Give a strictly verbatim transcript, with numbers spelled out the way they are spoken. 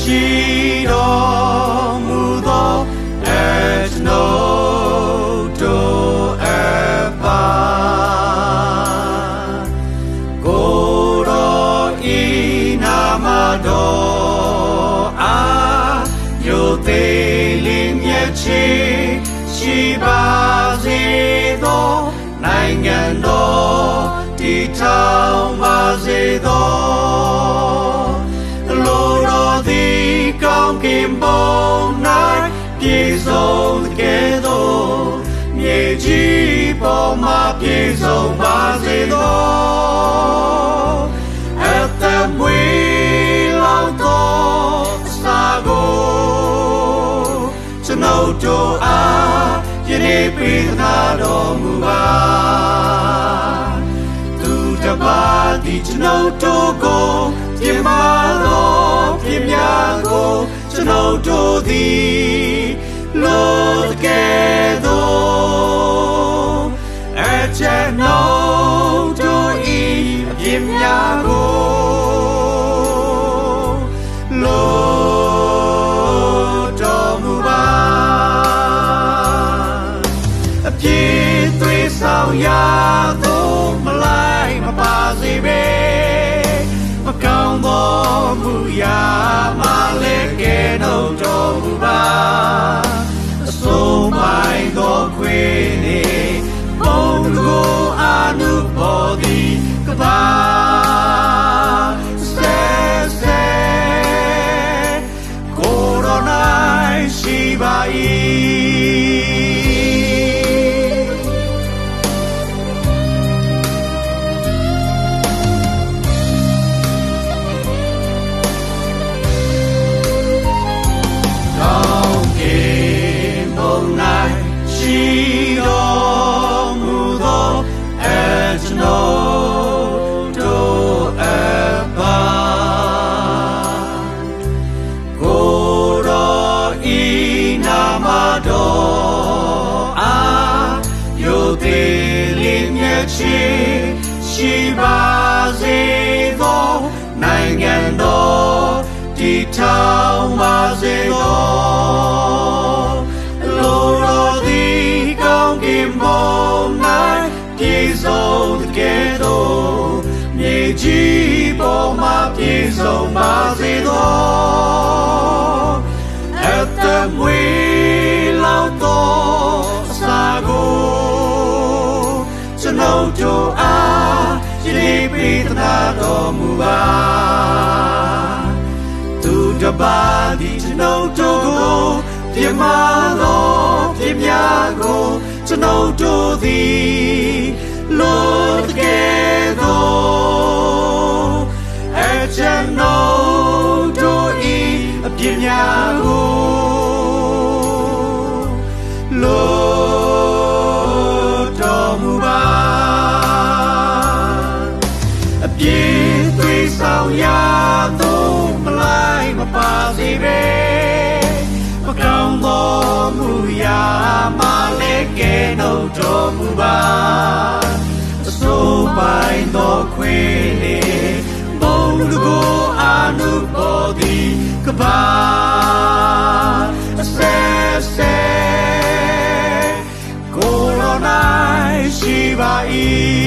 ရှိတော်မူသောအကျွန်ုပ်တို့အပါကိုယ်တော်ဤနာမတော်အားယိုသေးလင်းမြတ်ခြင်းရှိပါစေသောနိုင်ငံတော်တည်ထောင်ပါစေသောလိုတော်သည်ကောင်းကင်ဘုံ၌ပြည့်စုံကဲ့သို့မြေကြီးပေါ်မှာပြည့်စုံပါစေသောအသက်မွေးလောက်သောစာကိုကျွန်ုပ်တို့အားယနေ့ပေးနာတော်မူပါသူတပါးသည်ကျွန်ုပ်တို့ကိုပြမတော်ပြမြကိုကျွန်ုပ်တို့သည်လို့ကဲ့သို့အကျွန်ုပ်တို့ဤပြမြကိုလို့တော်မူပါအပြည့်သွေးဆောင်ရာသို့မလိုက်မပါစေပဲမကောင်းသောမူရာမလည်းကဲ့သို့တော်မူပါအစိုးမိုင်းသောခွေနေဘုံကိုအာနုဘောဒီကပါစေစေကိုရိုနာရှိပါ၏ရှိတော်မူသောအကျွန်ုပ်တို့အပါကိုယ်တော်ဤနာမတော်အားယိုသေးလင်းမြတ်ခြင်းရှိပါစေသောနိုင်ငံတော်တည်ထောင်ပါစေသောဘုံ၌ပြည့်စုံကဲ့သို့မြေကြီးပေါ်မှာပြည့်စုံပါစေသောအသက်မွေးလောက်သောစာကိုကျွန်ုပ်တို့အားယနေ့ပေးနာတော်မူပါသူတပါးသည်ကျွန်ုပ်တို့ကိုပြမသောပြမြကိုကျွန်ုပ်တို့သည်လို့ကဲ့သို့အကျွန်ုပ်တို့ဤအပြစ်များကိုလို့တော်မူပါအပြစ်သွေးဆောင်ရာသို့မလိုက်မပါစေပဲမကောင်းသောမူရာမလည်းကဲ့သို့တော်မူပါအစိုးပိုင်သောခွေနေဘုံကိုအာနုဘောဒီကပါအစေစေကိုရိုနာရှိပါ၏